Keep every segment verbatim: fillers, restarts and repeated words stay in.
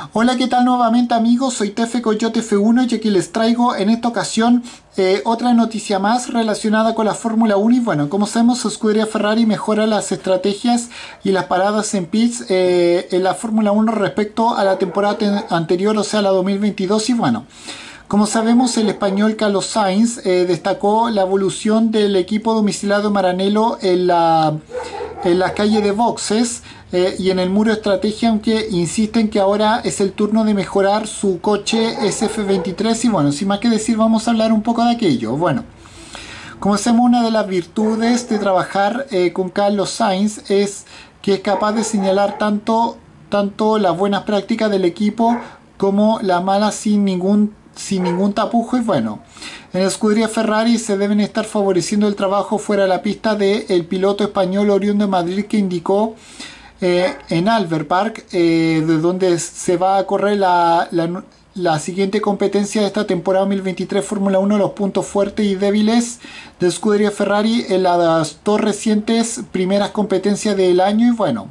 Hola, ¿qué tal nuevamente amigos? Soy Tefe Coyote F uno y aquí les traigo en esta ocasión eh, otra noticia más relacionada con la Fórmula uno. Y bueno, como sabemos, su escudería Ferrari mejora las estrategias y las paradas en pits eh, en la Fórmula uno respecto a la temporada anterior, o sea, la dos mil veintidós. Y bueno, como sabemos, el español Carlos Sainz eh, destacó la evolución del equipo domiciliado Maranello en la, en la calle de boxes eh, y en el muro de estrategia, aunque insisten que ahora es el turno de mejorar su coche S F veintitrés. Y bueno, sin más que decir, vamos a hablar un poco de aquello. Bueno, como sabemos, una de las virtudes de trabajar eh, con Carlos Sainz es que es capaz de señalar tanto, tanto las buenas prácticas del equipo como las malas sin ningún sin ningún tapujo. Y bueno, en la escudería Ferrari se deben estar favoreciendo el trabajo fuera de la pista del piloto español oriundo de Madrid, que indicó eh, en Albert Park, eh, de donde se va a correr la, la, la siguiente competencia de esta temporada dos mil veintitrés Fórmula uno, los puntos fuertes y débiles de escudería Ferrari en las dos recientes primeras competencias del año. Y bueno,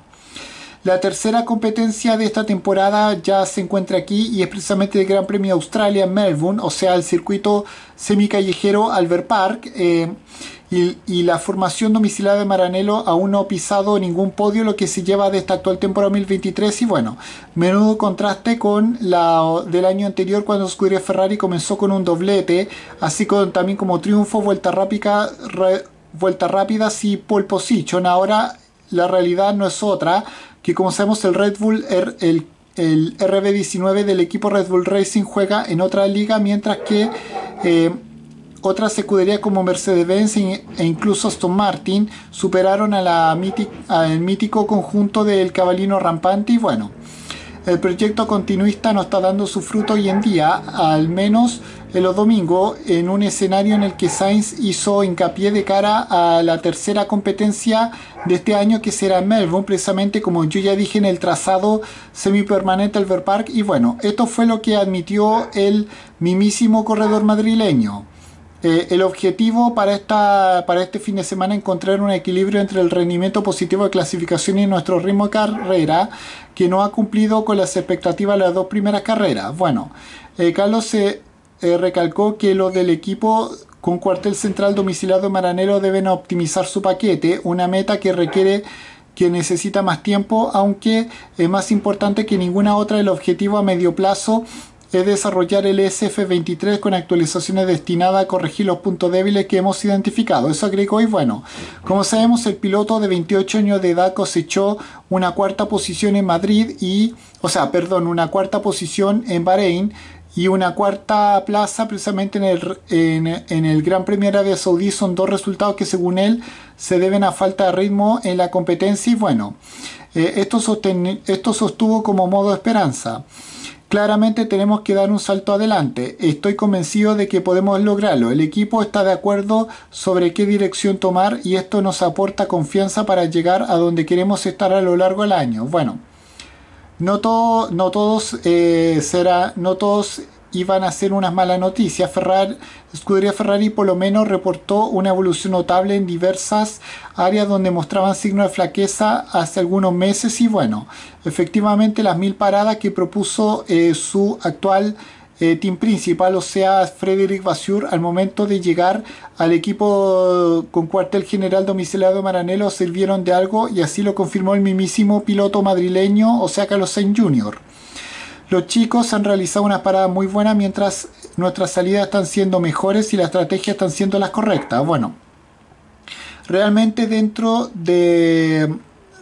la tercera competencia de esta temporada ya se encuentra aquí y es precisamente el Gran Premio de Australia en Melbourne, o sea, el circuito semicallejero Albert Park. Eh, y, y la formación domiciliada de Maranello aún no ha pisado ningún podio, lo que se lleva de esta actual temporada dos mil veintitrés. Y bueno, menudo contraste con la del año anterior, cuando Scuderia Ferrari comenzó con un doblete, así con, también como triunfo, vuelta rápida, re, vuelta rápidas y pole position. Ahora la realidad no es otra, que como sabemos el Red Bull, el, el, el R B diecinueve del equipo Red Bull Racing juega en otra liga, mientras que eh, otras escuderías como Mercedes-Benz e incluso Aston Martin superaron a la mític, al mítico conjunto del Cavallino Rampante. Y bueno, el proyecto continuista nos está dando su fruto hoy en día, al menos en los domingos, en un escenario en el que Sainz hizo hincapié de cara a la tercera competencia de este año, que será en Melbourne, precisamente como yo ya dije, en el trazado semipermanente Albert Park. Y bueno, esto fue lo que admitió el mismísimo corredor madrileño. Eh, el objetivo para, esta, para este fin de semana es encontrar un equilibrio entre el rendimiento positivo de clasificación y nuestro ritmo de carrera, que no ha cumplido con las expectativas de las dos primeras carreras. Bueno, eh, Carlos se eh, recalcó que los del equipo con cuartel central domiciliado en Maranello deben optimizar su paquete, una meta que requiere que necesita más tiempo, aunque es más importante que ninguna otra. El objetivo a medio plazo es desarrollar el S F veintitrés con actualizaciones destinadas a corregir los puntos débiles que hemos identificado. Eso agregó. Y bueno, como sabemos, el piloto de veintiocho años de edad cosechó una cuarta posición en Madrid y, o sea, perdón, una cuarta posición en Bahrein y una cuarta plaza precisamente en el, en, en el Gran Premio de Arabia Saudí. Son dos resultados que, según él, se deben a falta de ritmo en la competencia. Y bueno, eh, esto, sosten, esto sostuvo como modo de esperanza. Claramente tenemos que dar un salto adelante. Estoy convencido de que podemos lograrlo. El equipo está de acuerdo sobre qué dirección tomar y esto nos aporta confianza para llegar a donde queremos estar a lo largo del año. Bueno, no, todo, no todos eh, será, no todos iban a ser unas malas noticias. Ferrari, Scuderia Ferrari por lo menos reportó una evolución notable en diversas áreas donde mostraban signos de flaqueza hace algunos meses. Y bueno, efectivamente las mil paradas que propuso eh, su actual eh, team principal, o sea, Frédéric Vasseur, al momento de llegar al equipo con cuartel general domiciliado de Maranello, sirvieron de algo, y así lo confirmó el mismísimo piloto madrileño, o sea, Carlos Sainz junior Los chicos han realizado unas paradas muy buenas, mientras nuestras salidas están siendo mejores y las estrategias están siendo las correctas. Bueno, realmente dentro de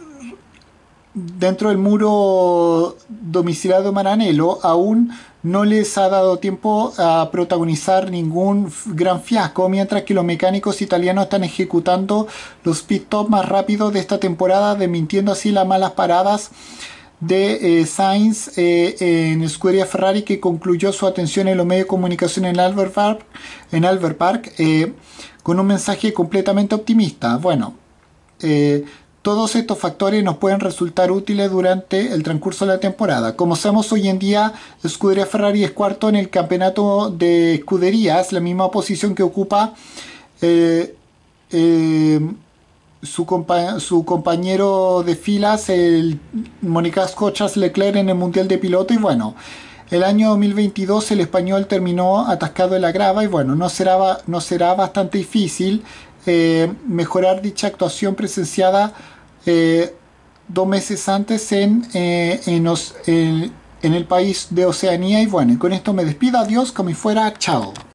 dentro del muro domiciliado de Maranello aún no les ha dado tiempo a protagonizar ningún gran fiasco, mientras que los mecánicos italianos están ejecutando los pit stops más rápidos de esta temporada, desmintiendo así las malas paradas de eh, Sainz eh, en Scuderia Ferrari, que concluyó su atención en los medios de comunicación en Albert Park, en Albert Park eh, con un mensaje completamente optimista. Bueno, eh, todos estos factores nos pueden resultar útiles durante el transcurso de la temporada. Como sabemos, hoy en día Scuderia Ferrari es cuarto en el campeonato de escuderías, la misma posición que ocupa eh, eh, su, compa su compañero de filas, el monegasco Charles Leclerc, en el Mundial de Piloto. Y bueno, el año dos mil veintidós el español terminó atascado en la grava y bueno, no será, no será bastante difícil eh, mejorar dicha actuación presenciada eh, dos meses antes en, eh, en, Os- en- en el país de Oceanía. Y bueno, y con esto me despido, adiós, como si fuera, chao.